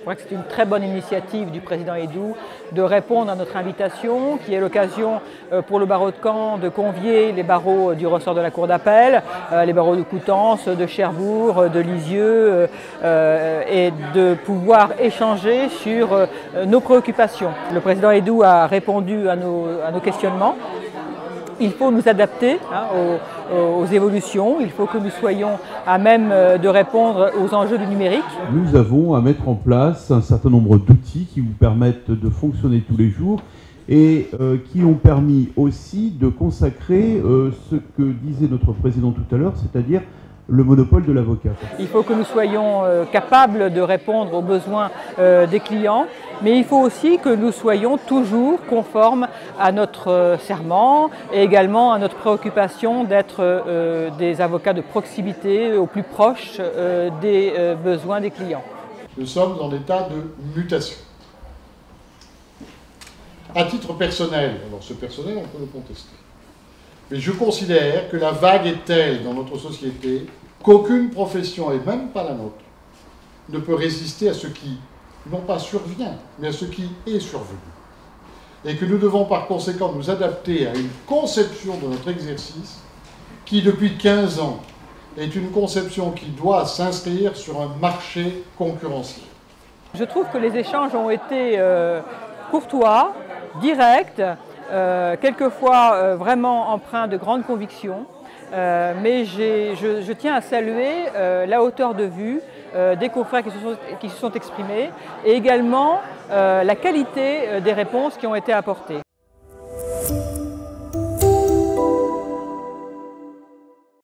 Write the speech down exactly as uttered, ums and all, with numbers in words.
crois que c'est une très bonne initiative du président Eydou de répondre à notre invitation, qui est l'occasion pour le barreau de Caen de convier les barreaux du ressort de la Cour d'appel, les barreaux de Coutances, de Cherbourg, de Lisieux, et de pouvoir échanger sur nos préoccupations. Le président Eydou a répondu à nos, à nos questionnements. Il faut nous adapter hein, aux, aux évolutions, il faut que nous soyons à même de répondre aux enjeux du numérique. Nous avons à mettre en place un certain nombre d'outils qui vous permettent de fonctionner tous les jours et euh, qui ont permis aussi de consacrer euh, ce que disait notre président tout à l'heure, c'est-à-dire le monopole de l'avocat. Il faut que nous soyons euh, capables de répondre aux besoins euh, des clients, mais il faut aussi que nous soyons toujours conformes à notre euh, serment et également à notre préoccupation d'être euh, des avocats de proximité au plus proche euh, des euh, besoins des clients. Nous sommes en état de mutation. À titre personnel, alors ce personnel on peut le contester, mais je considère que la vague est telle dans notre société qu'aucune profession, et même pas la nôtre, ne peut résister à ce qui, non pas survient, mais à ce qui est survenu. Et que nous devons par conséquent nous adapter à une conception de notre exercice qui, depuis quinze ans, est une conception qui doit s'inscrire sur un marché concurrentiel. Je trouve que les échanges ont été euh, courtois, directs, euh, quelquefois euh, vraiment empreints de grande conviction. Euh, mais je, je tiens à saluer euh, la hauteur de vue euh, des confrères qui se sont, qui se sont exprimés et également euh, la qualité euh, des réponses qui ont été apportées.